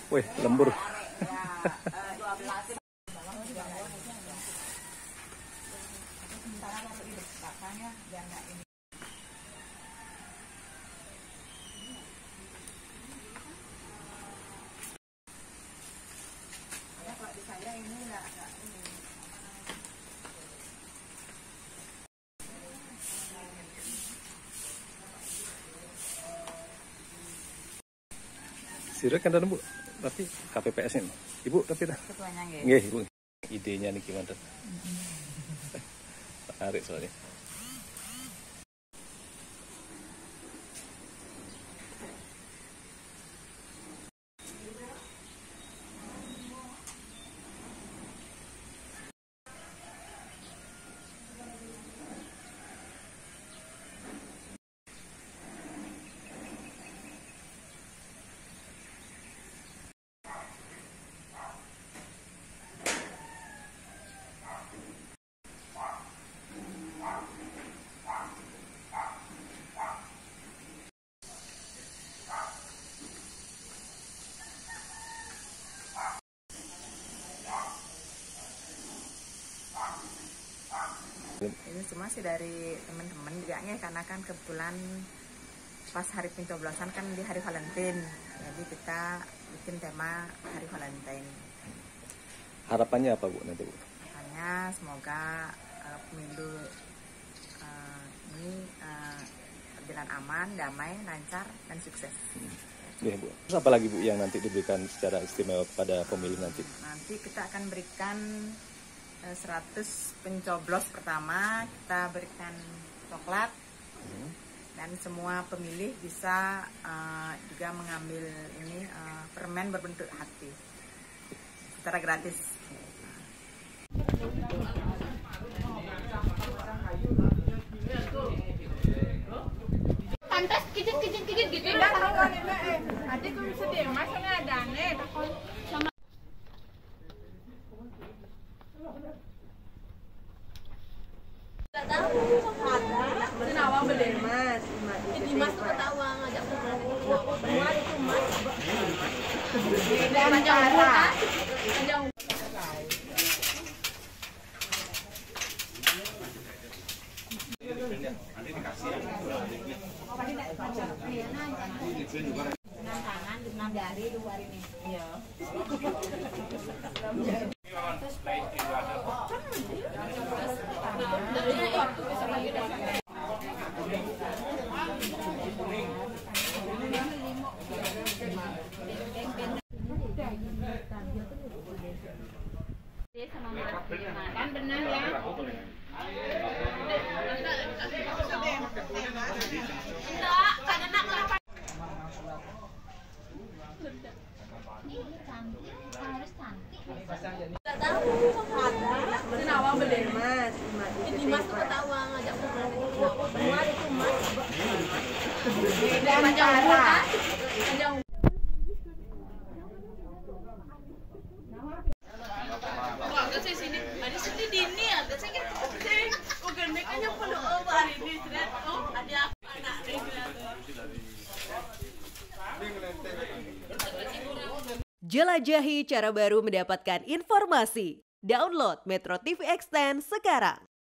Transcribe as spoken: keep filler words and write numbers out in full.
Wih, lembur. Sirik kan Bu, tapi K P P S ini. Ibu tapi dah. Ketuanya nggih. Nggih, Ibu. Idenya nih gimana? Menarik soalnya. Ini cuma sih dari teman-teman juga ya, karena kan kebetulan pas hari pencoblosan kan di hari Valentine, jadi kita bikin tema hari Valentine. Harapannya apa Bu nanti Bu? Harapannya semoga uh, pemilu uh, ini uh, berjalan aman, damai, lancar, dan sukses. Iya Bu. Terus apa lagi Bu yang nanti diberikan secara istimewa pada pemilih nanti? Nanti kita akan berikan seratus pencoblos pertama, kita berikan coklat, hmm. dan semua pemilih bisa uh, juga mengambil ini uh, permen berbentuk hati secara gratis. Pantas kicit-kicit-kicit gitu. Adik kalau sedih, masanya ada nih. Sama Senawang beli mas, ini mas tuh ketawa ngajak semua itu mas. dan cara. Enam tangan, enam jari, dua ini. Iya. Kan benar ya. Enggak, kan enak lah. Ini cantik, harus cantik. Enggak tahu. Senawang beli mas, Ini mas tuh ketawa ngajak semua itu mas. dan cara. Jelajahi cara baru mendapatkan informasi. Download Metro T V Extend sekarang.